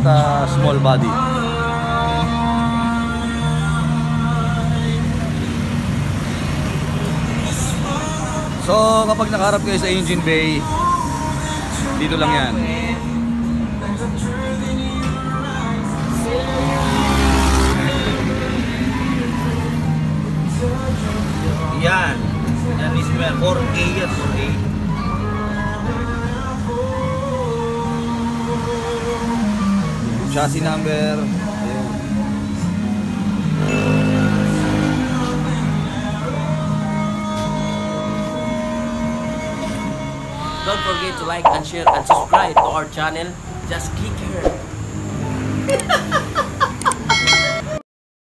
small body. So kapag nakaharap kayo sa engine bay, dito lang yan. Yan. Yan mismo yan. 4A yan. 4A. Chassis number. Ayun. Don't forget to like and share and subscribe to our channel. Just click here.